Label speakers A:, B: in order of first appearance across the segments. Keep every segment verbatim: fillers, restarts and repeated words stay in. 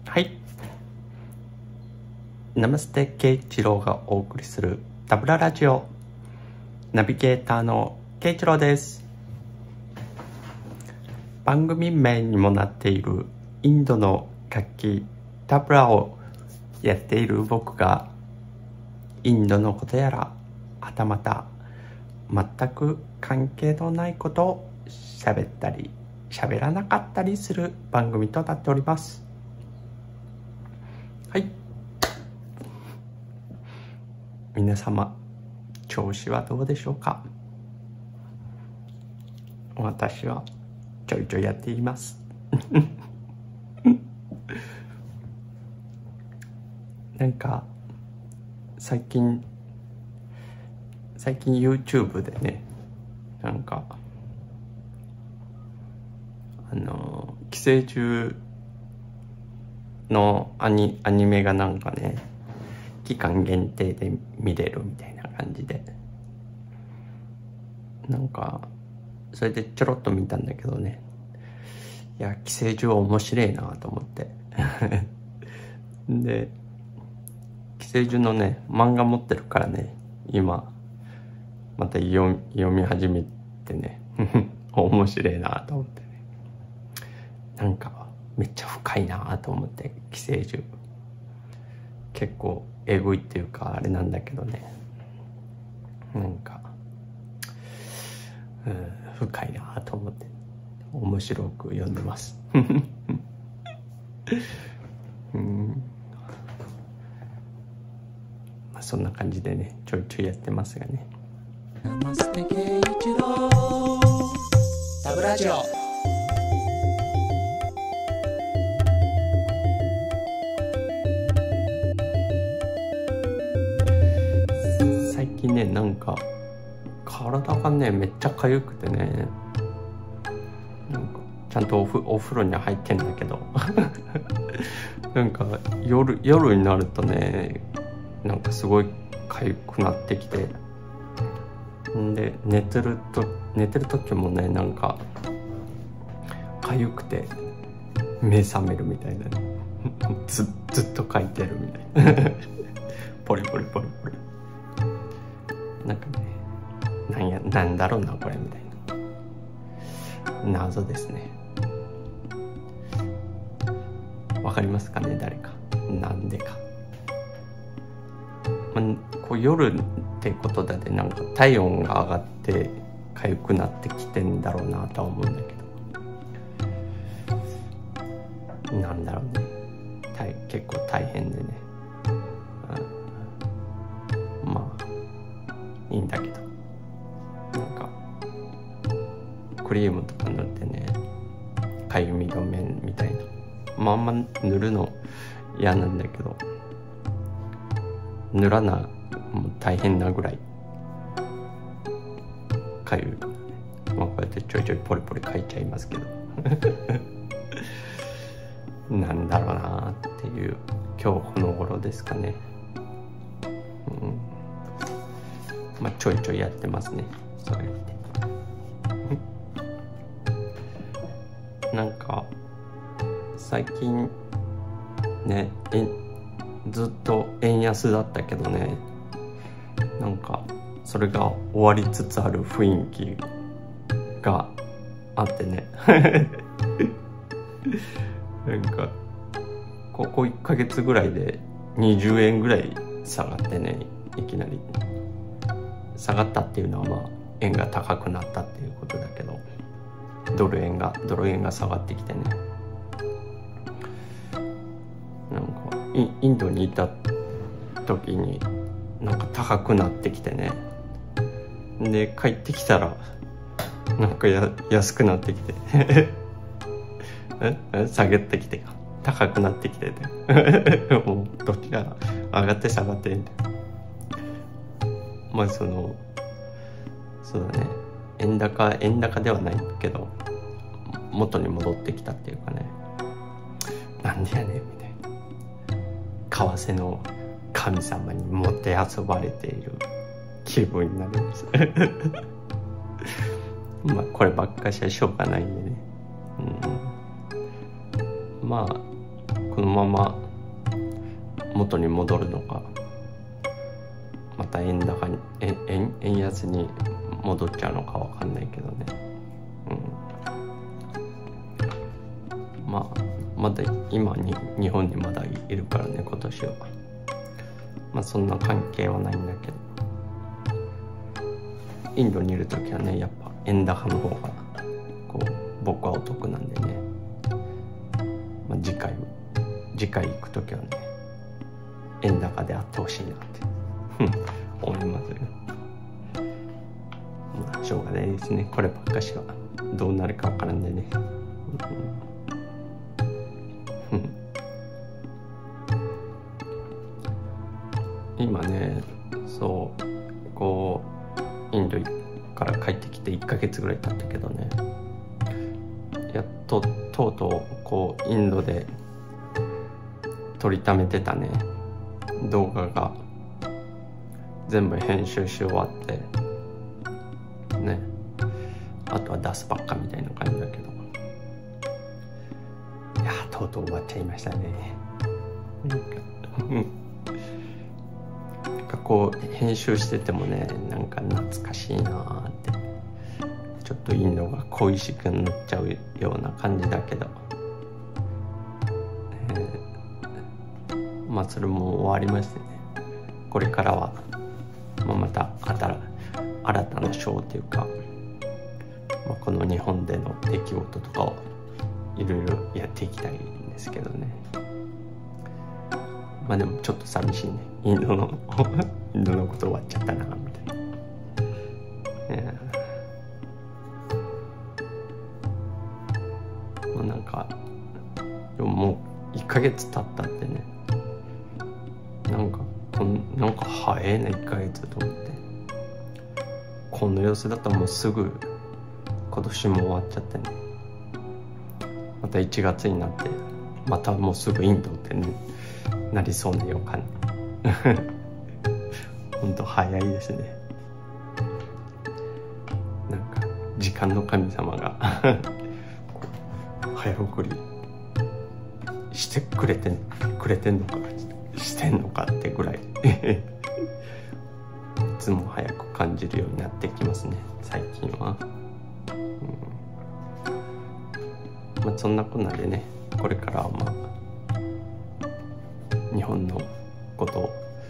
A: はい。ナマステケイチローがお送りするタブララジオ。ナビゲーターのケイチローです。番組名にもなっているインドの楽器タブラをやっている僕が、インドのことやらはたまた全く関係のないことを喋ったり喋らなかったりする番組となっております。はい。皆様、調子はどうでしょうか。私はちょいちょいやっていますなんか最近最近 YouTube でね、なんかあの寄生虫のアニ、アニメがなんかね、期間限定で見れるみたいな感じで、なんかそれでちょろっと見たんだけどね、いや寄生虫面白いなと思ってで寄生虫のね漫画持ってるからね、今また読み、読み始めてね面白いなと思ってね、なんかめっちゃ深いなと思って。寄生虫結構エグいっていうかあれなんだけどね、なんか、うん、深いなと思って面白く読んでますうん、まあ、そんな感じでねちょいちょいやってますがね。ナマステケイチロータブラジオ。最近ね、なんか体がねめっちゃ痒くてね、なんかちゃんとおふお風呂に入ってんだけどなんか夜夜になるとね、なんかすごい痒くなってきて、んで寝てると寝てる時もね、なんか痒くて目覚めるみたいなず, ずっと書いてるみたいなポリポリポリポリ、なんかね、なんやなんだろうなこれみたいな謎ですね。わかりますかね、誰か。なんでか、まあ、こう夜ってことだってなんか体温が上がって痒くなってきてんだろうなとは思うんだけど、なんだろうね、大結構大変でね、うん、まあいいんだけど、なんかクリームとか塗ってね、かゆみ止めみたいな、まああんま塗るの嫌なんだけど、塗らなもう大変なぐらいかゆい、まあ、こうやってちょいちょいポリポリ書いちゃいますけどなんだろうなっていう今日この頃ですかね。うん、まあちょいちょいやってますね、そうやってなんか最近ね、えずっと円安だったけどね、なんかそれが終わりつつある雰囲気があってねなんかここいっかげつぐらいでにじゅうえんぐらい下がってね、いきなり下がったっていうのはまあ円が高くなったっていうことだけど、ドル円がドル円が下がってきてね、なんかイインドにいた時になんか高くなってきてね、で帰ってきたらなんかや安くなってきてえ下げてきて高くなってきててもうどっちが上がって下がってんだよ。まあそのそうだね、円高円高ではないけど元に戻ってきたっていうかね、なんでやねんみたいな、為替の神様にもてあそばれている気分になるんですまあこればっかしはしょうがないんでね、うん、まあここのまま元に戻るのか、また円高に円円円安に戻っちゃうのかわかんないけどね。うん、まあまだ今に日本にまだいるからね、今年は。まあそんな関係はないんだけど、インドにいる時はね、やっぱ円高の方がこう僕はお得なんでね、まあ、次回次回行く時はね、円高であってほしいなって思いますよ。まあしょうがないですね、こればっかしはどうなるかわからんでね。今ね、そうこうインドから帰ってきていっかげつぐらい経ったけどね、やっととうとうこうインドで撮りためてたね動画が全部編集し終わってね、あとは出すばっかみたいな感じだけど、いやとうとう終わっちゃいましたね。なんかなんかこう編集しててもね、なんか懐かしいなーって、ちょっとインドが恋しくなっちゃうような感じだけど、えー、まあそれも終わりましてね、これからは、まあ、また新たなショーというか、まあ、この日本での出来事とかをいろいろやっていきたいんですけどね。まあでもちょっと寂しいね、インドのインドのこと終わっちゃったなみたいな、ね、もうなんかでももういっかげつ経ったってね、なんかこんなんか早いねいっかげつと思って、この様子だともうすぐ今年も終わっちゃってね、またいちがつになってまたもうすぐインドってねなりそうな予感ほんと早いですね。なんか時間の神様が早送りしてくれてくれてんのかしてんのかってぐらいいつも早く感じるようになってきますね最近は。うん、まあそんなこんなでね、これからはまあ日本のこと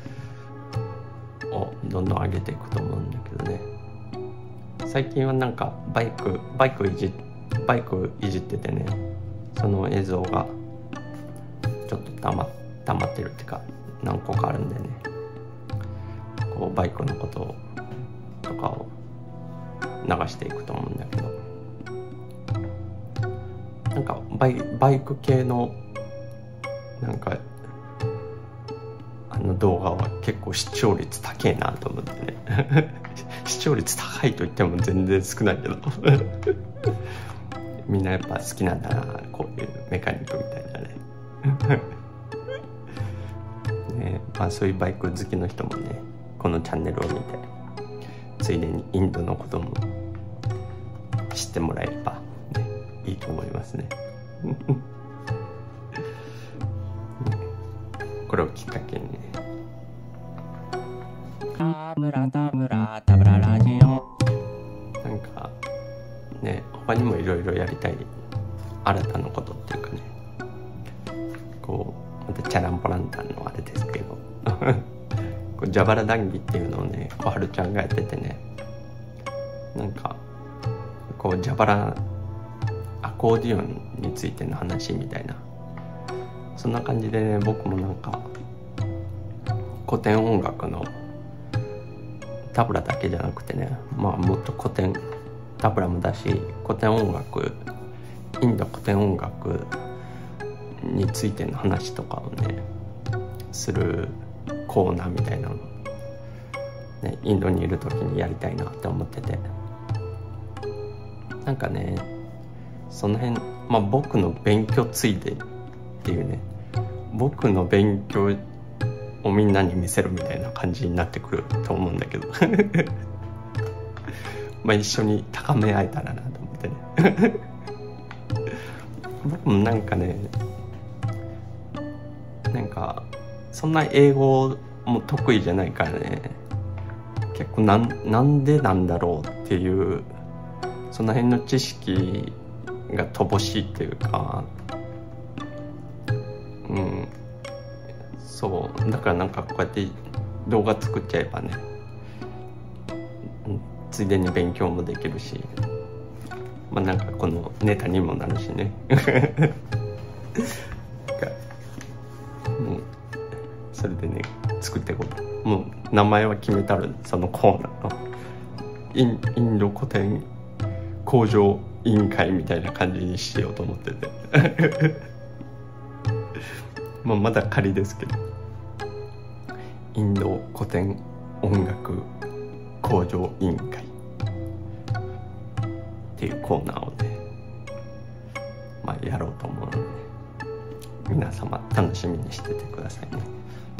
A: をどんどん上げていくと思うんだけどね。最近はなんかバイクバイクいじバイクいじっててね、その映像がちょっとたま溜まってるっていうか何個かあるんでね、こうバイクのこととかを流していくと思うんだけど、なんかバイバイク系のなんかあの動画は結構視聴率高いなと思ってね視聴率高いと言っても全然少ないけどみんなやっぱ好きなんだな、こういうメカニックみたいなねね、まあそういうバイク好きの人もね、このチャンネルを見てついでにインドのことも知ってもらえれば、ね、いいと思いますねこれをきっかけにね、
B: 田村田村田村ラジオ、
A: なんかね、他にもいろいろやりたい新たなことっていうかね、こうまたチャランポランタンのあれですけどこうジャバラ談義っていうのをね、小春ちゃんがやっててね、なんかこうジャバラアコーディオンについての話みたいな、そんな感じでね、僕もなんか古典音楽のタブラだけじゃなくてね、まあもっと古典タブラもだし、古典音楽、インド古典音楽についての話とかをねするコーナーみたいなの、ね、インドにいる時にやりたいなって思ってて、なんかねその辺、まあ僕の勉強ついでっていうね、僕の勉強をみんなに見せるみたいな感じになってくると思うんだけどまあ一緒に高め合えたらなと思ってね僕もなんかねそんな英語も得意じゃないからね、結構なん、なんでなんだろうっていうその辺の知識が乏しいっていうか、うん、そうだからなんかこうやって動画作っちゃえばね、うん、ついでに勉強もできるし、まあなんかこのネタにもなるしねもうそれでね作っていこう。もう名前は決めたる、そのコーナーのイン、インド古典向上委員会みたいな感じにしようと思っててまあまだ仮ですけど、インド古典音楽向上委員会っていうコーナーをね、まあやろうと思うので、皆様楽しみにしててくださいね。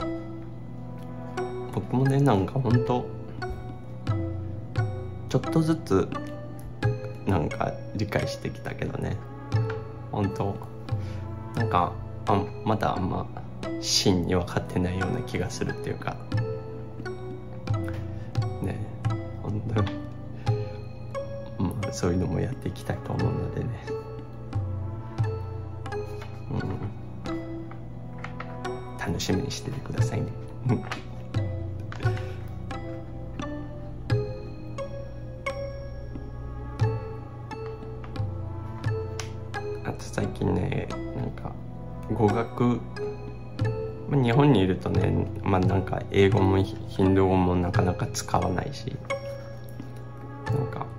A: 僕もね、なんかほんとちょっとずつなんか理解してきたけどね、ほんとなんかあまだあんま真に分かってないような気がするっていうかね、ほんとまあそういうのもやっていきたいと思うのでね、うん、楽しみにしててくださいねあと最近ね、なんか語学、まあ、日本にいるとね、まあなんか英語もヒンドゥー語もなかなか使わないし、なんか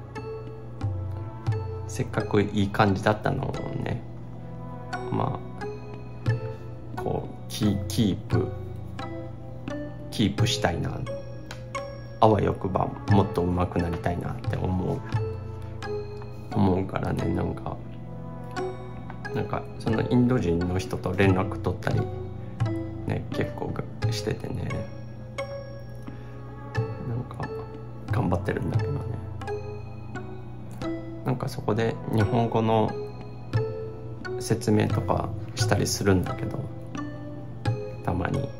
A: せっかくいい感じだったのをね、まあこうキキープキープしたいな、あわよくばもっと上手くなりたいなって思う思うからね、なんかなんかそのインド人の人と連絡取ったりね結構しててね、なんか頑張ってるんだけどね、なんかそこで日本語の説明とかしたりするんだけど、たまに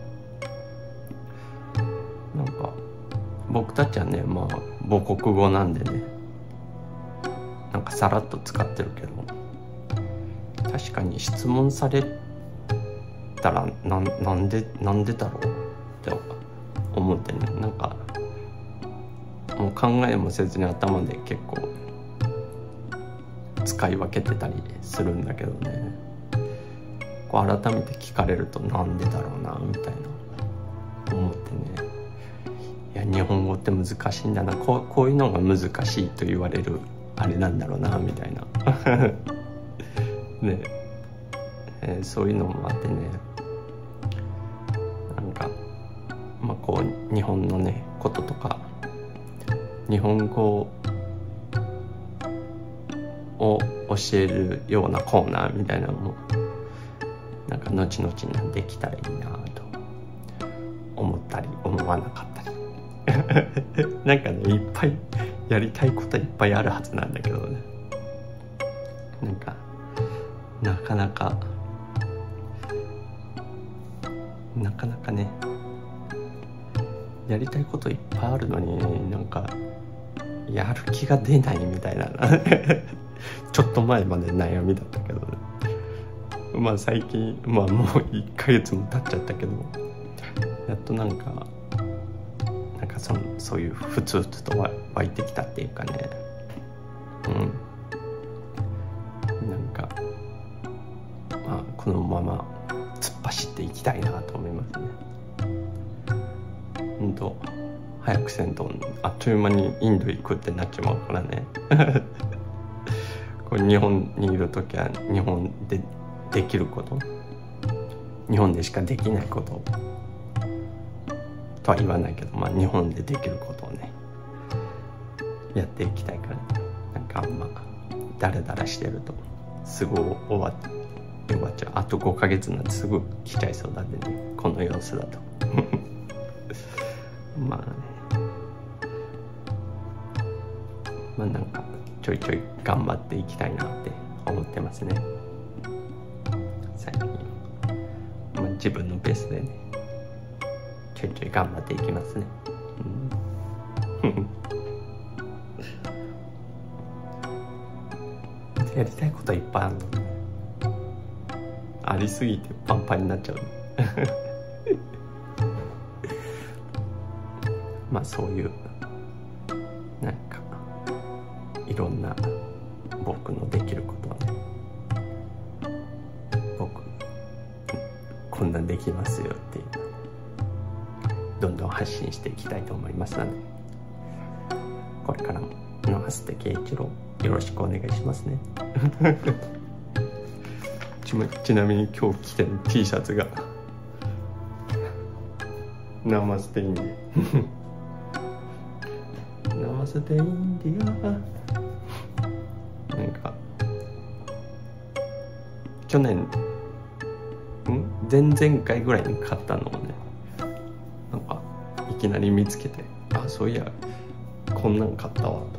A: なんか僕たちはね、まあ母国語なんでね、なんかさらっと使ってるけど、確かに質問されたらな ん, なんでなんでだろうって思ってね、なんかもう考えもせずに頭で結構使い分けてたりするんだけどね、こう改めて聞かれるとなんでだろうなみたいな思ってね、いや日本語って難しいんだな、こう、こういうのが難しいと言われるあれなんだろうなみたいなねえー、そういうのもあってね、なんかまあこう日本のねこととか日本語を教えるようなコーナーみたいなのもなんか後々にできたらいいなと思ったり思わなかったりなんかねいっぱいやりたいこといっぱいあるはずなんだけどね、なんかなかなかなかなかねやりたいこといっぱいあるのになんかやる気が出ないみたいなちょっと前まで悩みだったけどね、まあ最近まあもういっかげつも経っちゃったけど、やっとなんかなんか そ, そういうふつふつと湧いてきたっていうかね、うんなんかまあこのまま突っ走っていきたいなと思いますね。ほんと早くせんとあっという間にインド行くってなっちまうからねこれ日本にいるときは日本でできること、日本でしかできないこととは言わないけど、まあ日本でできることをねやっていきたいから、ね、なんかあんまダラダラしてるとすぐ終わって終わっちゃう。あとごかげつなんてすぐ来ちゃいそうだってね、この様子だとまあね、まあなんかちょいちょい頑張っていきたいなって思ってますね最近、まあ、自分のペースでねちょいちょい頑張っていきますね。うんやりたいこといっぱいあるのにありすぎてパンパンになっちゃうまあそういうなんかいろんな僕のできることをね、僕こんなんできますよっていうどんどん発信していきたいと思いますので、これからも野間捨圭一郎よろしくお願いしますねち, ちなみに今日着てる T シャツがナマステインディナマステインディアなんか去年ん前々回ぐらいに買ったのをね、なんかいきなり見つけて、あ、そういやこんなん買ったわと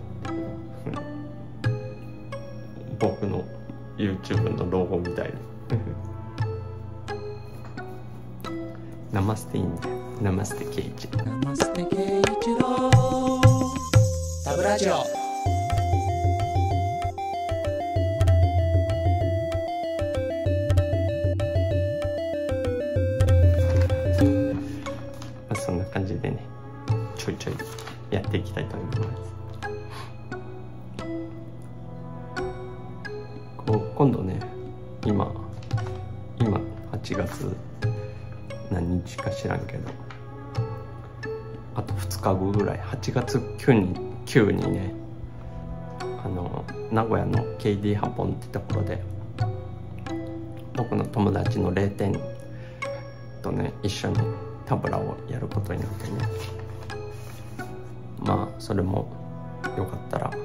A: 僕の YouTube のロゴみたいなナマステインディナマステ圭一
B: ナマステ圭一郎タブラジオ。
A: まあ、そんな感じでねちょいちょいやっていきたいと思います。今度ね今今はちがつ何日か知らんけど、あとふつかごぐらいはちがつきゅうにちにね、あの名古屋の ケーディー ハポンってところで僕の友達のれいてんとね一緒にタブラをやることになってね、まあそれもよかったら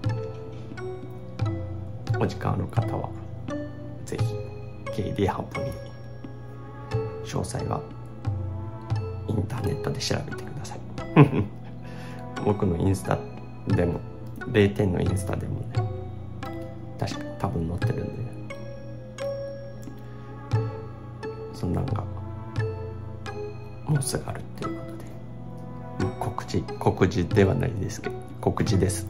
A: お時間ある方はぜひ ケーディー ハポに詳細はインターネットで調べてください僕のインスタでもれいてんのインスタでもね確か多分載ってるんで、そんなんがもうすぐあるっていうことで、告知告知ではないですけど告知です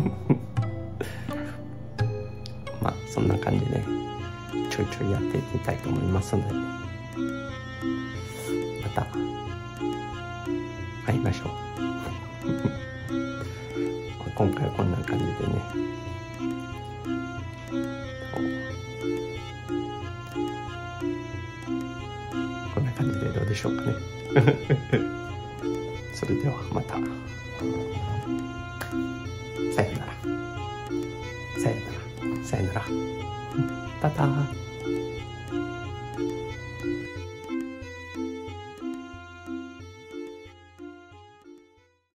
A: まあそんな感じでちょいちょいやっていきたいと思いますので、また会いましょう今回はこんな感じでね、こんな感じでどうでしょうかねそれではまたさよならさよならさよならタター